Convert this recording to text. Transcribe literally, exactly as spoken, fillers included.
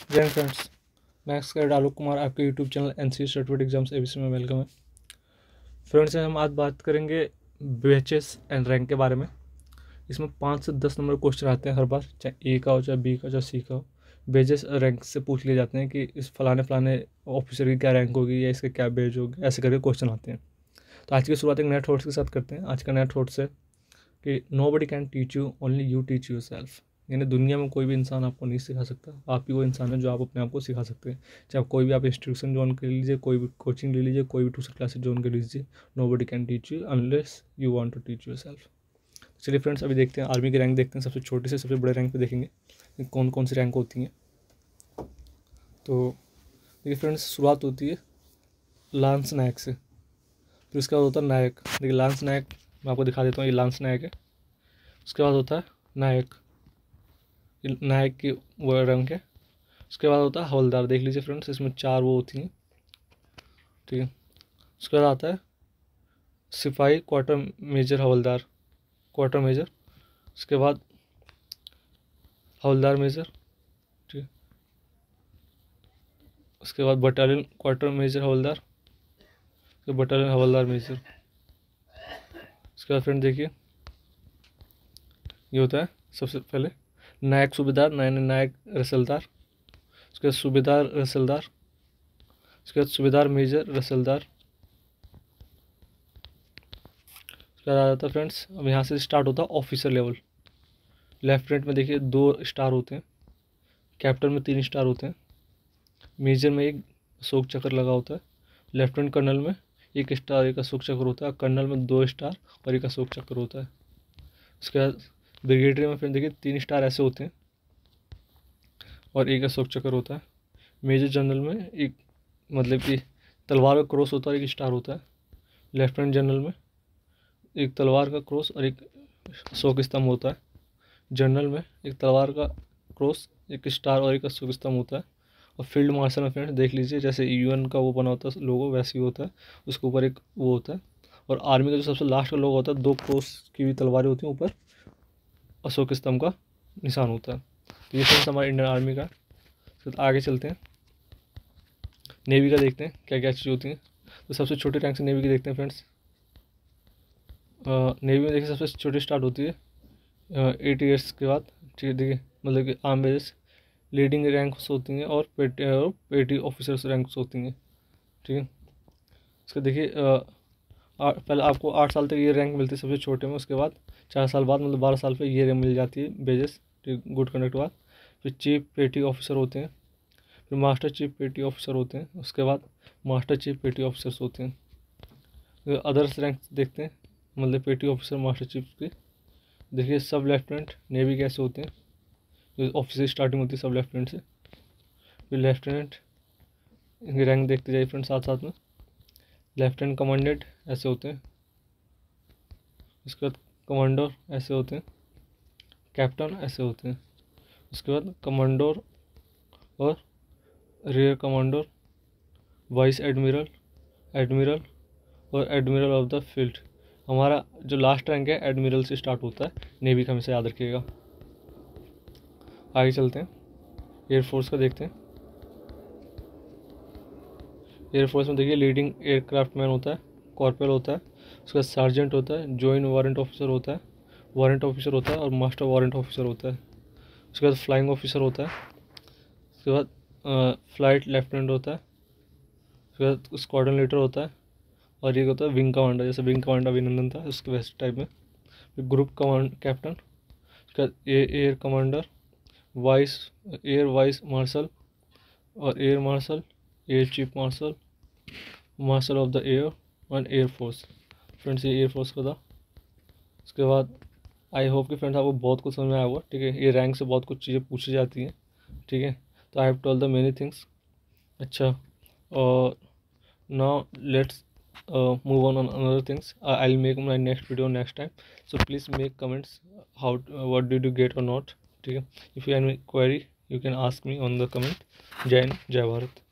जय फ्रेंड्स, मैं एक्सकैड आलोक कुमार आपके YouTube channel N C certificate exams A B C में वेलकम है। फ्रेंड्स, हम आज बात करेंगे बैचेस एंड रैंक के बारे में। इसमें पाँच से दस नंबर क्वेश्चन आते हैं हर बार, चाहे ए का हो, चाहे बी का, चाहे सी का हो। बेजेस रैंक से पूछ लिए जाते हैं कि इस फलाने फलाने ऑफिसर की क्या रैंक होगी या इसके क्या बेज होगी, ऐसे करके क्वेश्चन आते हैं। तो आज की शुरुआत एक नए थॉट्स के साथ करते हैं। आज का नया थॉट्स है कि nobody can teach you, only you teach yourself. यानी दुनिया में कोई भी इंसान आपको नहीं सिखा सकता, आप ही वो इंसान है जो आप अपने आप को सिखा सकते हैं। चाहे आप कोई भी आप इंस्टीट्यूशन ज्वाइन कर लीजिए, कोई भी कोचिंग ले लीजिए, कोई भी ट्यूशन क्लासेस ज्वाइन कर लीजिए, nobody can teach you unless you want to teach yourself. चलिए फ्रेंड्स, अभी देखते हैं आर्मी की रैंक देखते हैं। सबसे छोटे से सबसे बड़े रैंक पे देखेंगे कौन कौन सी रैंक होती हैं। तो देखिए फ्रेंड्स, शुरुआत होती है लांस नायक से, फिर उसके बाद होता है नायक। देखिए लांस नायक मैं आपको दिखा देता हूँ, ये लांस नायक है। उसके बाद होता है नायक, नायक की वो रैंक है। उसके बाद होता है हवलदार। देख लीजिए फ्रेंड्स, इसमें चार वो होती हैं, ठीक है। उसके बाद आता है सिपाही, क्वार्टर मेजर, हवलदार, क्वार्टर मेजर। उसके बाद हवलदार मेजर, ठीक है। उसके बाद बटालियन, क्वार्टर मेजर, हवलदार, फिर बटालियन, हवलदार, मेजर। उसके बाद फ्रेंड देखिए, ये होता है सबसे पहले नायक सूबेदार, नायक नायक रसलदार। उसके बाद सूबेदार रसलदार। उसके बाद सूबेदार मेजर रसलदार। उसके बाद आ जाता है फ्रेंड्स, अब यहाँ से स्टार्ट होता है ऑफिसर लेवल। लेफ्टिनेंट में देखिए दो स्टार होते हैं, कैप्टन में तीन स्टार होते हैं, मेजर में एक अशोक चक्र लगा होता है, लेफ्टिनेंट कर्नल में एक स्टार एक अशोक चक्र होता है, कर्नल में दो स्टार और एक अशोक चक्र होता है। उसके बाद ब्रिगेडियर में फिर देखिए तीन स्टार ऐसे होते हैं और एक अशोक चक्र होता है। मेजर जनरल में एक मतलब कि तलवार का क्रॉस होता है और एक स्टार होता है। लेफ्टिनेंट जनरल में एक तलवार का क्रॉस और एक अशोक स्तंभ होता है। जनरल में एक तलवार का क्रॉस, एक स्टार और एक अशोक स्तंभ होता है। और फील्ड मार्शल में फ्रेंड्स देख लीजिए, जैसे यूएन का वो बना होता है लोगो, वैसे ही होता है, उसके ऊपर एक वो होता है। और आर्मी का जो सबसे लास्ट का लोगो होता है, दो क्रॉस की भी तलवारें होती हैं, ऊपर अशोक स्तंभ का निशान होता है। तो ये फ्रेंड्स हमारे इंडियन आर्मी का। तो आगे चलते हैं, नेवी का देखते हैं क्या क्या चीज़ होती हैं। तो सबसे छोटे रैंक से नेवी की देखते हैं फ्रेंड्स। नेवी में देखिए सबसे छोटी स्टार्ट होती है एट ईयर्स के बाद, ठीक है। देखिए मतलब कि आर्म बेस लीडिंग रैंक्स होती हैं और पेटी और पेटी ऑफिसर्स रैंक्स होती हैं, ठीक है। इसका देखिए पहले आपको आठ साल तक ये रैंक मिलती है सबसे छोटे में। उसके बाद चार साल बाद मतलब बारह साल पे ये रैंक मिल जाती है बेजेस, ठीक, गुड कंडक्ट के बाद। फिर चीफ पेटी ऑफिसर होते हैं, फिर मास्टर चीफ पेटी ऑफिसर होते हैं, उसके बाद मास्टर चीफ पेटी ऑफिसर्स होते हैं। अदर्स रैंक देखते हैं मतलब पेटी ऑफिसर मास्टर चीफ की। देखिए सब लेफ्टिनेंट नेवी कैसे होते हैं, जो ऑफिसर स्टार्टिंग होती है सब लेफ्टिनेंट से। फिर लेफ्टिनेंट इनकी रैंक देखते जाइए फ्रेंड साथ साथ में। लेफ्टिनेंट कमांडेंट ऐसे होते हैं, उसके बाद कमांडर ऐसे होते हैं, कैप्टन ऐसे होते हैं, उसके बाद कमांडर और rear commander, vice admiral, admiral और एडमिरल ऑफ द फील्ड। हमारा जो लास्ट रैंक है एडमिरल से स्टार्ट होता है नेवी का, हमेशा याद रखिएगा। आगे चलते हैं, एयरफोर्स का देखते हैं। एयरफोर्स में देखिए लीडिंग एयरक्राफ्ट मैन होता है, कॉर्पोरल होता है, उसके बाद सार्जेंट होता है, जॉइंट वारंट ऑफिसर होता है, वारंट ऑफिसर होता है और मास्टर वारंट ऑफिसर होता है। उसके बाद फ्लाइंग ऑफिसर होता है, उसके बाद फ्लाइट लेफ्टिनेंट होता है, उसके बाद स्क्वाड्रन लीडर होता है और ये होता है विंग कमांडर, जैसे विंग कमांडर अभिनंदन था उसके वैसे टाइप में। फिर ग्रुप कमांड कैप्टन, उसके बाद air commander, vice air vice marshal और air marshal, air chief marshal, marshal of the air और एयर फोर्स। फ्रेंड्स ये एयर फोर्स का था। उसके बाद आई होप कि फ्रेंड्स आपको बहुत कुछ समझ में आया होगा, ठीक है। ये रैंक से बहुत कुछ चीज़ें पूछी जाती हैं, ठीक है। तो I have told the many things. अच्छा, और now let's move on on another things. uh, I'll make my next video next time, so please make comments how uh, what did you get or not, ठीक है। if you have any query you can ask me on the comment. जय हिंद, जय भारत।